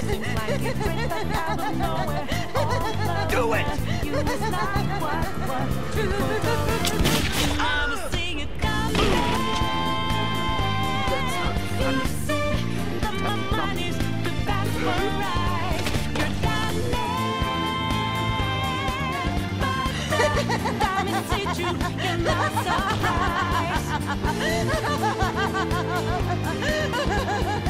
Seems like it breaks us out of nowhere. Do it! You is not what people do. I was singing coming. You see that my mind is the best for right. You're diamond. Diamond see you, you're not surprised.